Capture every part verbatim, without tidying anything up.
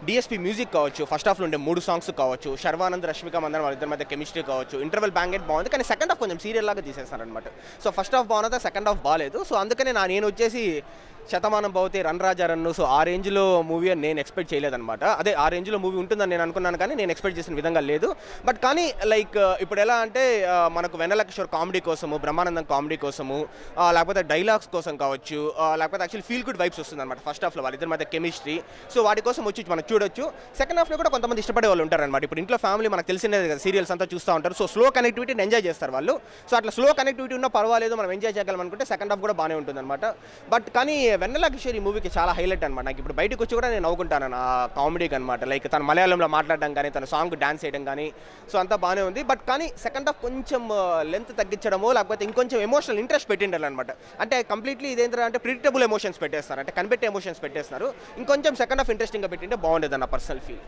DSP music కావచ్చు, first హాఫ్లో ఉండే మూడు సాంగ్స్ కావచ్చు, శర్వానంద్ రష్మిక మందన్ వాళ్ళిద్దరి మధ్య కెమిస్ట్రీ కావచ్చు, ఇంటర్వెల్ బ్యాంగెట్ బాగుంది. కానీ సెకండ్ హాఫ్ కొంచెం సీరియల్ లాగా తీసేస్తారనమాట. సో ఫస్ట్ హాఫ్ బాగున్నదా, సెకండ్ హాఫ్ బాగాలేదు. సో అందుకనే నా నేను వచ్చేసి శతమానం భవతి, రన్ రాజా రన్ను, సో ఆ రేంజ్లో మూవీ అని నేను ఎక్స్పెక్ట్ చేయలేదన్నమాట. అదే ఆ రేంజ్లో మూవీ ఉంటుందని నేను అనుకున్నాను, కానీ నేను ఎక్స్పెక్ట్ చేసిన విధంగా లేదు. బట్ కానీ లైక్ ఇప్పుడు ఎలా అంటే మనకు వెన్నెల కిషోర్ కామెడీ కోసము, బ్రహ్మానందం కామెడీ కోసము, లేకపోతే డైలాగ్స్ కోసం కావచ్చు, లేకపోతే యాక్చువల్లీ ఫీల్ గుడ్ వైబ్స్ వస్తుంది అనమాట ఫస్ట్ హాఫ్లో వాళ్ళిద్దరి మధ్య కెమిస్ట్రీ. సో వాటి కోసం వచ్చి మనం చూడొచ్చు. సెకండ్ హాఫ్లో కూడా కొంతమంది ఇష్టపడే వాళ్ళు ఉంటారనమాట. ఇప్పుడు ఇంట్లో ఫ్యామిలీ మనకు తెలిసినది కదా, సీరియల్స్ అంతా చూస్తూ ఉంటారు. సో స్లో కనెక్టివిటీని ఎంజాయ్ చేస్తారు వాళ్ళు. సో అట్లా స్లో కనెక్టివిటీ ఉన్నా పర్వాలేదు, మనం ఎంజాయ్ చేయగలం అనుకుంటే సెకండ్ హాఫ్ కూడా బాగానే ఉంటుంది అనమాట. బట్ కానీ వెన్నెల కిషోర్ ఈ మూవీకి చాలా హైలైట్ అనమాట. నాకు ఇప్పుడు బయటకు వచ్చి కూడా నేను నవ్వుకుంటాను ఆ కామెడీకి అనమాట. లైక్ తన మలయాళంలో మాట్లాడడం కానీ, తన సాంగ్ డాన్స్ చేయడం కానీ, సో అంతా బాగానే ఉంది. బట్ కానీ సెకండ్ హాఫ్ కొంచెం లెంత్ తగ్గించడమో లేకపోతే ఇంకొంచెం ఎమోషనల్ ఇంట్రెస్ట్ పెట్టిండాలి అనమాట. అంటే కంప్లీట్లీ ఇదేంటంటే అంటే ప్రిడిక్టబుల్ ఎమోషన్స్ పెట్టేస్తారు, అంటే కనిపెట్టే ఎమోషన్స్ పెట్టేస్తారు. ఇంకొంచెం సెకండ్ హాఫ్ ఇంట్రెస్టింగ్గా పెట్టింటే బాగుండేది అన్న పర్సనల్ ఫీల్.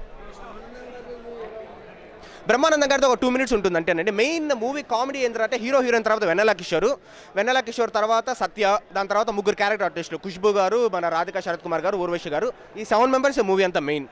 బ్రహ్మానందం గారితో ఒక టూ మినిట్స్ ఉంటుంది అంటేనండి. మెయిన్ మూవీ కామెడీ ఏంటంటే హీరో హీరోయిన్ తర్వాత వెన్నెల కిషోర్, వెన్నెల కిషోర్ తర్వాత సత్య, దాని తర్వాత ముగ్గురు క్యారెక్టర్ ఆర్టిస్టులు, ఖుష్బూ గారు, మన రాధికా శరత్ కుమార్ గారు, ఊర్వశి గారు, ఈ సెవెన్ మెంబర్స్ మూవీ అంతా మెయిన్.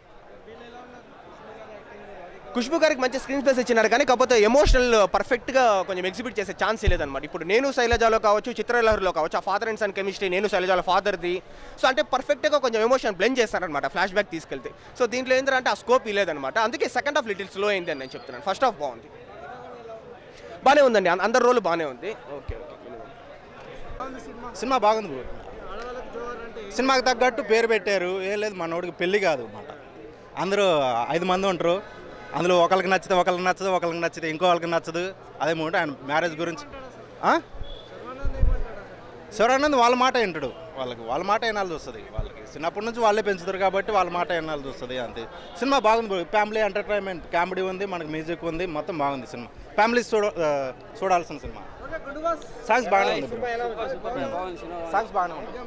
ఖుష్బూ గారికి మంచి స్క్రీన్ స్పేస్ ఇచ్చినారు, కానీ కాకపోతే ఎమోషనల్ పర్ఫెక్ట్గా కొంచెం ఎగ్జిబిట్ చేసే ఛాన్స్ లేదనమాట. ఇప్పుడు నేను శైలజాలో కావచ్చు, చిత్రలహరిలో కావచ్చు, ఆ ఫాదర్ అండ్ సన్ కెమిస్ట్రీ నేను శైలజాలో ఫాదర్ది. సో అంటే పర్ఫెక్ట్గా కొంచెం ఎమోషన్ బ్లెండ్ చేస్తారనమాట ఫ్లాష్ బ్యాక్ తీసుకెళ్తే. సో దీంట్లో ఏంటంటే ఆ స్కోప్ లేదనమాట. అందుకే సెకండ్ హాఫ్ లిటిల్ స్లో అయింది అని నేను చెప్తున్నాను. ఫస్ట్ హాఫ్ బాగుంది, బాగానే ఉందండి, అందరి రోల్ బాగానే ఉంది. ఓకే ఓకే సినిమా బాగుంది. సినిమాకి తగ్గట్టు పేరు పెట్టారు. ఏం లేదు, మనోడికి పెళ్ళి కాదు అన్నమాట. అందరూ ఐదు మంది ఉంటారు, అందులో ఒకరికి నచ్చితే ఒకరికి నచ్చదు, ఒకరికి నచ్చితే ఇంకో వాళ్ళకి నచ్చదు. అదే మూడు ఆయన మ్యారేజ్ గురించి. శివరానంద్ వాళ్ళ మాట వింటాడు, వాళ్ళకి వాళ్ళ మాట వినాల్సి వస్తుంది. వాళ్ళకి చిన్నప్పటి నుంచి వాళ్ళే పెంచుతారు కాబట్టి వాళ్ళ మాట వినాల్సి వస్తుంది అంతే. సినిమా బాగుంది, ఫ్యామిలీ ఎంటర్టైన్మెంట్, కామెడీ ఉంది, మనకి మ్యూజిక్ ఉంది, మొత్తం బాగుంది సినిమా. ఫ్యామిలీ చూడ చూడాల్సిన సినిమా. సాంగ్స్ బాగానే ఉంది, సాంగ్స్ బాగానే ఉంది.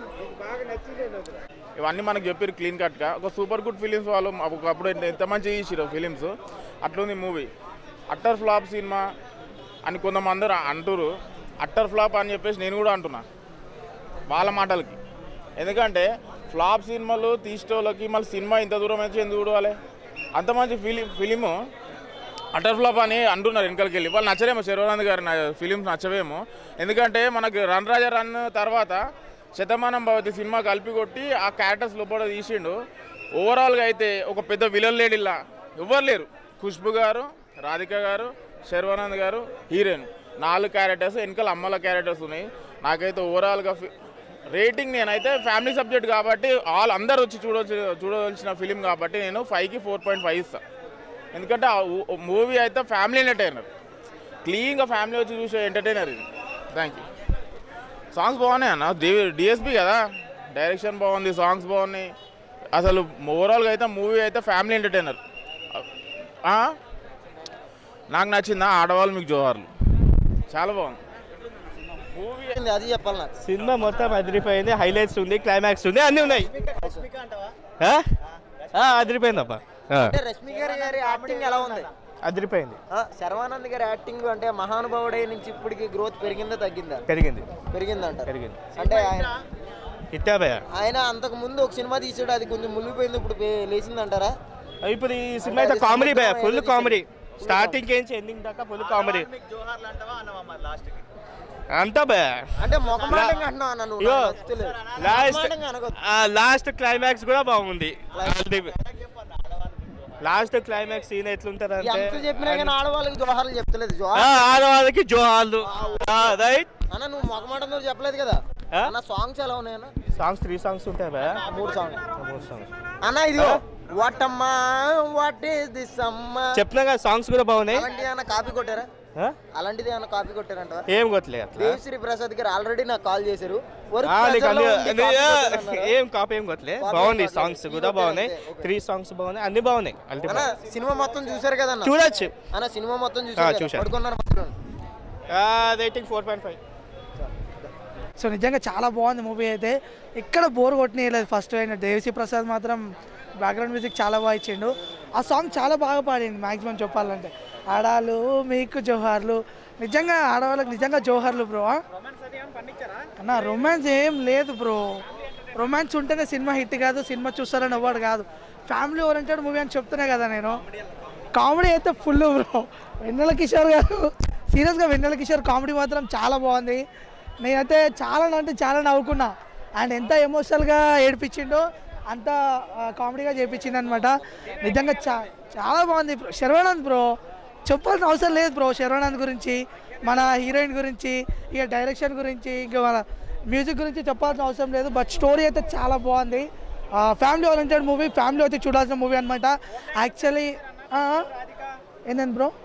ఇవన్నీ మనకు చెప్పారు క్లీన్ కట్గా. ఒక సూపర్ గుడ్ ఫిలిమ్స్ వాళ్ళు ఒకప్పుడు ఎంత మంచిగా తీసిరు ఫిలిమ్స్, అట్లుంది మూవీ. అట్టర్ ఫ్లాప్ సినిమా అని కొంతమంది అంటారు. అట్టర్ ఫ్లాప్ అని చెప్పేసి నేను కూడా అంటున్నా వాళ్ళ మాటలకి. ఎందుకంటే ఫ్లాప్ సినిమాలు తీసేటోళ్ళకి మళ్ళీ సినిమా ఇంత దూరం వచ్చి ఎందుకు చూడాలి? అంత మంచి ఫిలిం ఫిలిము అటర్ ఫ్లాప్ అని అంటున్నారు వెనకలికి వెళ్ళి. వాళ్ళు నచ్చరేమో, శర్వానంద్ గారి ఫిలిమ్స్ నచ్చవేమో. ఎందుకంటే మనకి రన్ రాజా రన్ తర్వాత శతమానం భవతి సినిమా కలిపి కొట్టి ఆ క్యారెక్టర్స్ లోపల తీసిండు. ఓవరాల్గా అయితే ఒక పెద్ద విలన్ లేడీలా ఎవ్వరు లేరు. ఖుష్బు గారు, రాధిక గారు, శర్వానంద్ గారు, హీరోయిన్, నాలుగు క్యారెక్టర్స్, వెనకాల అమ్మల క్యారెక్టర్స్ ఉన్నాయి. నాకైతే ఓవరాల్గా రేటింగ్ నేనైతే ఫ్యామిలీ సబ్జెక్ట్ కాబట్టి ఆల్ అందరు వచ్చి చూడవచ్చు చూడవలసిన ఫిలిం కాబట్టి నేను ఫైవ్కి ఫోర్ పాయింట్ ఫైవ్ ఇస్తాను. ఎందుకంటే ఆ మూవీ అయితే ఫ్యామిలీ ఎంటర్టైనర్, క్లీన్గా ఫ్యామిలీ వచ్చి చూసే ఎంటర్టైనర్ ఇది. Thank you. సాంగ్స్ బాగున్నాయి అన్న, దేవి డిఎస్పీ కదా, డైరెక్షన్ బాగుంది, సాంగ్స్ బాగున్నాయి. అసలు ఓవరాల్గా అయితే మూవీ అయితే ఫ్యామిలీ ఎంటర్టైనర్. నాకు నచ్చిందా ఆడవాళ్ళు మీకు జోహార్లు, చాలా బాగుంది మూవీ. అది చెప్పాలి నాకు. సినిమా మొత్తం అదిరిపోయింది, హైలైట్స్ ఉంది, క్లైమాక్స్ ఉంది, అన్నీ ఉన్నాయి. అదిరిపోయిందప్ప. రష్మిక గారి యాక్టింగ్ ఎలా ఉంది? అదిరిపోయింది. శర్వానంద్ గారి యాక్టింగ్ అంటే మహానుభావుడై నుంచి ఇప్పటికి గ్రోత్ పెరిగిందా తగ్గిందా? పెరిగింది. పెరిగిందంట. పెరిగింది అంటే ఆయన ఆయన అంతకు ముందు ఒక సినిమా తీసాడు, అది కొంచెం మునిగిపోయింది, ఇప్పుడు లేచిందంటారా? ఇప్పుడు ఈ సినిమా అయితే కామెడీ భయ, ఫుల్ కామెడీ, స్టార్టింగ్ నుంచి ఎండింగ్ దాకా ఫుల్ కామెడీ అంతా భయ. అంటే మొఖమాటంగా అంటున్నావు, లాస్ట్ లాస్ట్ క్లైమాక్స్ కూడా బాగుంది. లాస్ట్ క్లైమాక్స్ సీన్ ఎట్లుంటారు అంటే ఆడవాళ్ళకి జోహార్లు చెప్తలేదు, ఆడవాళ్ళకి జోహార్లు రైట్ అన్న. నువ్వు మొఖమాటంతో చెప్పలేదు కదా అన్న. సాంగ్స్ ఎలా ఉన్నాయన్న? సాంగ్స్ త్రీ సాంగ్స్ ఉంటాయి భయ, మూడు సాంగ్స్ మూడు సాంగ్స్ అన్న. ఇది వాటమ్మా వాట్ ఈస్ దిస్ అమ్మా చెప్పినా కదా, సాంగ్స్ కూడా బాగున్నాయి. అలాంటిది ఏమన్నా కాపీ కొట్టారా? అలాంటిది ఏమన్నా కాపీ కొట్టారంట? ఏం కొట్టలేదు. దేవి శ్రీ ప్రసాద్ గారు ఆల్రెడీ నాకు కాల్ చేశారు, ఏం కాపీ ఏం కొట్టలే, బాగుంది. సాంగ్స్ కూడా బాగున్నాయి, త్రీ సాంగ్స్ బాగున్నాయి, అన్ని బాగున్నాయి. సినిమా మొత్తం చూసారు కదా చూడొచ్చు అన్న, సినిమా మొత్తం చూసారు. Rating four point five. So నిజంగా చాలా బాగుంది మూవీ అయితే, ఇక్కడ బోర్ కొట్టనియలేదు. ఫస్ట్ అయిన దేవిశ్రీ ప్రసాద్ మాత్రం బ్యాక్గ్రౌండ్ మ్యూజిక్ చాలా బాగా ఇచ్చిండు. ఆ సాంగ్ చాలా బాగా పాడింది మ్యాక్సిమం చెప్పాలంటే. ఆడాలు మీకు జోహార్లు, నిజంగా ఆడవాళ్ళకి నిజంగా జోహార్లు బ్రో. అన్న రొమాన్స్ ఏం లేదు బ్రో, రొమాన్స్ ఉంటేనే సినిమా హిట్ కాదు, సినిమా చూస్తారని అవ్వడు కాదు. ఫ్యామిలీ ఓరియంటెడ్ మూవీ అని చెప్తున్నా కదా నేను. కామెడీ అయితే ఫుల్ బ్రో. వెన్నెల కిషోర్ గారు సీరియస్గా వెన్నెల కిషోర్ కామెడీ మాత్రం చాలా బాగుంది. నేనైతే చాలా అంటే చాలా నవ్వుకున్నా. అండ్ ఎంత ఎమోషనల్గా ఏడిపించిండో అంత కామెడీగా చేయించింది అనమాట. నిజంగా చా చాలా బాగుంది. శర్వానంద్ బ్రో చెప్పాల్సిన అవసరం లేదు బ్రో. శర్వానంద్ గురించి, మన హీరోయిన్ గురించి, ఇక డైరెక్షన్ గురించి, ఇంకా మన మ్యూజిక్ గురించి చెప్పాల్సిన అవసరం లేదు. బట్ స్టోరీ అయితే చాలా బాగుంది. ఫ్యామిలీ ఓరియంటెడ్ మూవీ, ఫ్యామిలీ అయితే చూడాల్సిన మూవీ అనమాట. యాక్చువల్లీ ఏంటండి బ్రో,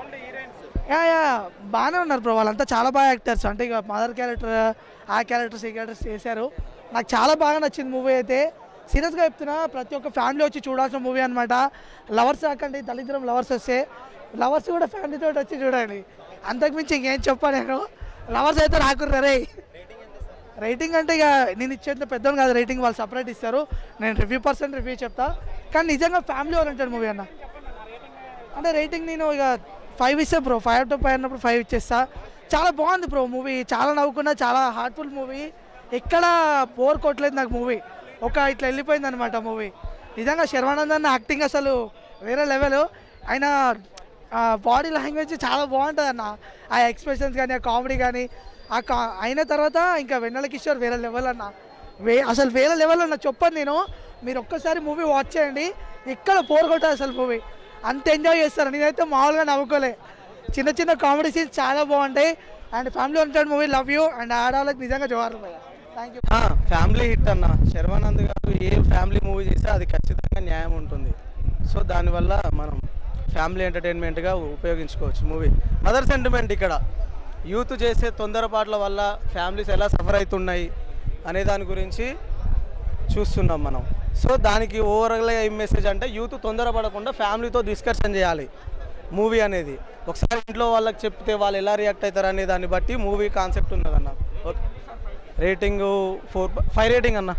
యా యా బాగానే ఉన్నారు బ్రో. వాళ్ళంతా చాలా బాగా యాక్టర్స్. అంటే ఇక మదర్ క్యారెక్టర్, ఆ క్యారెక్టర్స్, ఈ క్యారెక్టర్స్ చేశారు. నాకు చాలా బాగా నచ్చింది మూవీ అయితే. సీరియస్గా చెప్తున్నా, ప్రతి ఒక్క ఫ్యామిలీ వచ్చి చూడాల్సిన మూవీ అనమాట. లవర్స్ రాకండి, దళిద్రం లవర్స్ వస్తే లవర్స్ కూడా ఫ్యామిలీతో వచ్చి చూడండి. అంతకుమించి ఇంకేం చెప్పా నేను. లవర్స్ అయితే రాకుర్రే. రేటింగ్ అంటే ఇక నేను ఇచ్చేంత పెద్దోడు కాదు రేటింగ్, వాళ్ళు సపరేట్ ఇస్తారు. నేను రివ్యూ పర్సెంట్ రివ్యూ చెప్తా. కానీ నిజంగా ఫ్యామిలీ ఓరియంటెడ్ మూవీ అన్న. అంటే రేటింగ్ నేను ఇక ఫైవ్ ఇస్తే బ్రో. ఫైవ్ టు ఫైవ్ అన్నప్పుడు ఫైవ్ ఇచ్చేస్తా. చాలా బాగుంది బ్రో మూవీ. చాలా నవ్వుకున్నా, చాలా హార్ట్ఫుల్ మూవీ. ఎక్కడ బోర్ కొట్టలేదు నాకు మూవీ. ఒక ఇట్లా వెళ్ళిపోయింది అనమాట మూవీ. నిజంగా శర్వానంద్ అన్న యాక్టింగ్ అసలు వేరే లెవెల్. ఆయన బాడీ లాంగ్వేజ్ చాలా బాగుంటుంది అన్న. ఆ ఎక్స్ప్రెషన్స్ కానీ, ఆ కామెడీ కానీ, ఆ కా అయిన తర్వాత ఇంకా వెన్నెల కిషోర్ వేరే లెవెల్ అన్న. వే అసలు వేరే లెవెల్ అన్న చెప్పను నేను. మీరు ఒక్కసారి మూవీ వాచ్ చేయండి, ఎక్కడ బోర్ కొట్టదు అసలు మూవీ. అంత ఎంజాయ్ చేస్తారు. నేనైతే మామూలుగా నవ్వుకోలే. చిన్న చిన్న కామెడీ సీన్స్ చాలా బాగుంటాయి. And family oriented movie, love you. And ఆడవాళ్ళకి నిజంగా జోహార్లు భయ్యా. Thank you. ఫ్యామిలీ హిట్ అన్న. శర్వానంద్ గారు ఏ ఫ్యామిలీ మూవీ చేస్తే అది ఖచ్చితంగా న్యాయం ఉంటుంది. సో దానివల్ల మనం ఫ్యామిలీ ఎంటర్టైన్మెంట్గా ఉపయోగించుకోవచ్చు మూవీ. మదర్ సెంటిమెంట్ ఇక్కడ యూత్ చేసే తొందరపాట్ల వల్ల ఫ్యామిలీస్ ఎలా సఫర్ అవుతున్నాయి అనే దాని గురించి చూస్తున్నాం మనం. సో దానికి ఓవరాల్గా ఏం మెసేజ్ అంటే, యూత్ తొందరపడకుండా ఫ్యామిలీతో డిస్కషన్ చేయాలి మూవీ అనేది. ఒకసారి ఇంట్లో వాళ్ళకి చెప్తే వాళ్ళు ఎలా రియాక్ట్ అవుతారు అనే దాన్ని బట్టి మూవీ కాన్సెప్ట్ ఉన్నదన్న. Okay, rating four five rating అన్న.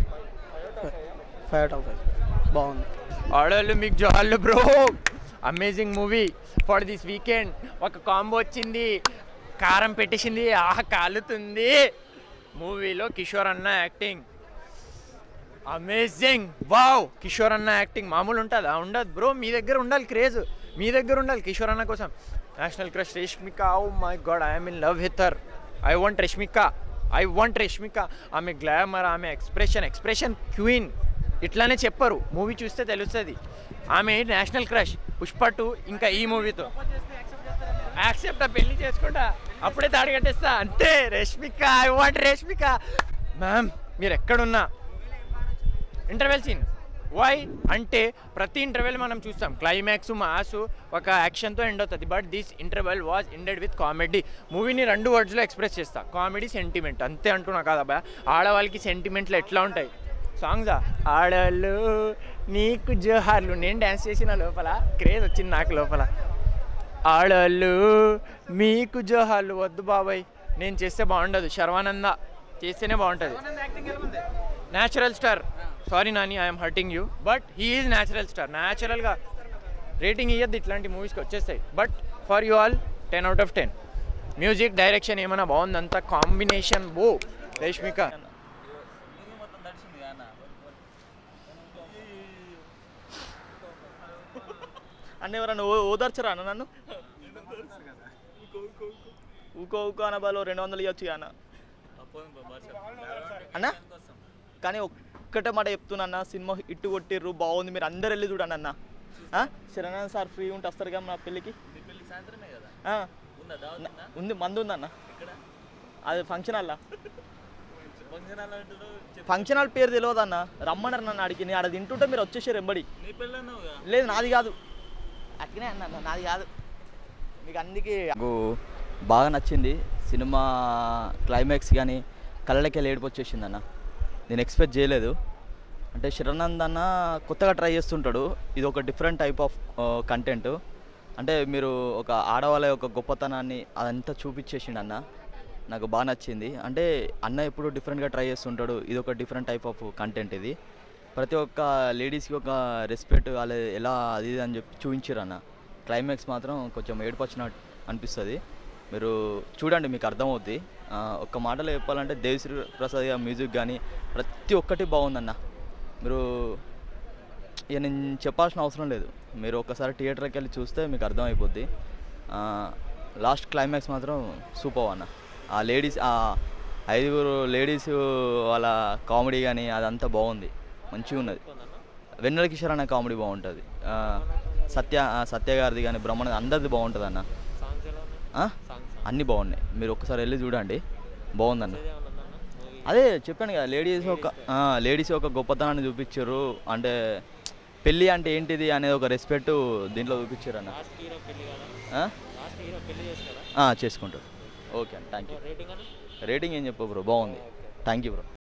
ఫైవ్ అవుట్ ఆఫ్ ఫైవ్ బాగుంది. ఆడవాళ్ళు మీకు జోహార్లు bro. Amazing movie for this weekend. ఒక కాంబో వచ్చింది, కారం పెట్టేసింది, ఆహ కాలుతుంది. మూవీలో కిషోర్ అన్న యాక్టింగ్ అమేజింగ్. వావ్, కిషోర్ అన్న యాక్టింగ్ మామూలు ఉంటుందా? ఉండదు బ్రో. మీ దగ్గర ఉండాలి క్రేజ్, మీ దగ్గర ఉండాలి కిషోర్ అన్న కోసం. National crush Rashmika. Oh my god, I'm in love with her. I want Rashmika, I want Rashmika. ఆమె గ్లామర్, ఆమె ఎక్స్ప్రెషన్, ఎక్స్ప్రెషన్ క్వీన్. ఇట్లానే చెప్పరు, మూవీ చూస్తే తెలుస్తుంది. ఆమె నేషనల్ క్రష్. పుష్ప టూ ఇంకా ఈ మూవీతో యాక్సెప్ట్. పెళ్లి చేసుకుంటా, అప్పుడే తాడి కట్టేస్తా అంతే. Rashmika, I want Rashmika. Ma'am మీరు ఎక్కడున్నా ఇంటర్వెల్ సీన్ వై అంటే ప్రతి ఇంటర్వెల్ మనం చూస్తాం క్లైమాక్స్ మాస్ ఒక యాక్షన్తో ఎండ్ అవుతుంది. But this interval was ended with comedy. మూవీని రెండు వర్డ్స్లో ఎక్స్ప్రెస్ చేస్తా, కామెడీ, సెంటిమెంట్. అంతే అంటున్నా కాదబ్బా. ఆడవాళ్ళకి సెంటిమెంట్లు ఎట్లా ఉంటాయి? సాంగ్సా ఆడవాళ్ళు నీకు జోహార్లు. నేను డ్యాన్స్ చేసిన లోపల క్రేజ్ వచ్చింది నాకు లోపల. ఆడవాళ్ళు మీకు జోహార్లు వద్దు బాబాయ్, నేను చేస్తే బాగుండదు. శర్వానంద చేస్తేనే బాగుంటుంది. Natural star. Sorry Nani, I'm hurting you, but he is natural star. న్యాచురల్గా రేటింగ్ ఇవ్వద్దు, ఇట్లాంటి మూవీస్కి వచ్చేస్తాయి. But for you all ten out of ten. Music direction ఏమైనా బాగుంది, అంత కాంబినేషన్. ఓ రష్మిక అన్న ఎవరన్నా ఓదార్చరా అన్న నన్ను? ఊకో ఊకో అన్న బాలో రెండు వందలు ఇవ్వచ్చు అన్న అన్న. కానీ ఒక్కటే మాట చెప్తున్నా అన్న, సినిమా ఇట్టు కొట్టిర్రు, బాగుంది, మీరు అందరు వెళ్ళి చూడండి అన్న. శరణ్ సార్ ఫ్రీ ఉంటే వస్తారు కదా నా పెళ్ళికి. ఉంది, మందు ఉందన్న. అది ఫంక్షన్ హాల్. ఫంక్షన్ హాల్ పేరు తెలియదు అన్న, రమ్మన్నారు నన్ను అడిగి. నేను ఆడ తింటుంటే మీరు వచ్చేసారు ఎంబడి. లేదు నాది కాదు, అట్లనే అన్న నాది కాదు. మీకు అందుకే బాగా నచ్చింది సినిమా. క్లైమాక్స్ కానీ కళ్ళకి వెళ్ళి ఏడుపు వచ్చేసింది అన్న. నేను ఎక్స్పెక్ట్ చేయలేదు. అంటే శరణ్ అన్న కొత్తగా ట్రై చేస్తుంటాడు. ఇది ఒక డిఫరెంట్ టైప్ ఆఫ్ కంటెంట్. అంటే మీరు ఒక ఆడవాళ్ళ యొక్క గొప్పతనాన్ని అదంతా చూపించేసిండు అన్న. నాకు బాగా నచ్చింది. అంటే అన్న ఎప్పుడు డిఫరెంట్గా ట్రై చేస్తుంటాడు. ఇది ఒక డిఫరెంట్ టైప్ ఆఫ్ కంటెంట్. ఇది ప్రతి ఒక్క లేడీస్కి ఒక రెస్పెక్ట్ వాళ్ళ ఎలా అది అని చెప్పి చూపించారు అన్న. క్లైమాక్స్ మాత్రం కొంచెం ఏడుపు వచ్చినట్టు అనిపిస్తుంది. మీరు చూడండి, మీకు అర్థమవుద్ది. ఒక్క మాటలో చెప్పాలంటే దేవి శ్రీ ప్రసాద్ మ్యూజిక్ కానీ ప్రతి ఒక్కటి బాగుందన్న. మీరు ఇక నేను చెప్పాల్సిన అవసరం లేదు, మీరు ఒక్కసారి థియేటర్కి వెళ్ళి చూస్తే మీకు అర్థమైపోద్ది. లాస్ట్ క్లైమాక్స్ మాత్రం సూపర్ అన్న. ఆ లేడీస్ ఆ ఐదుగురు లేడీస్ వాళ్ళ కామెడీ కానీ అదంతా బాగుంది, మంచిగా ఉన్నది. వెన్నెల కిషోర్ అనే కామెడీ బాగుంటుంది, సత్య సత్య గారిది కానీ బ్రహ్మణ అందరిది బాగుంటుంది అన్న. అన్నీ బాగున్నాయి, మీరు ఒక్కసారి వెళ్ళి చూడండి, బాగుందన్న. అదే చెప్పాను కదా, లేడీస్ ఒక లేడీస్ ఒక గొప్పతనాన్ని చూపించారు. అంటే పెళ్ళి అంటే ఏంటిది అనేది ఒక రెస్పెక్ట్ దీంట్లో చూపించారు అన్న. చేసుకుంటారు. ఓకే అండి, థ్యాంక్ యూ. రేటింగ్ ఏం చెప్పు బ్రో, బాగుంది, థ్యాంక్ యూ బ్రో.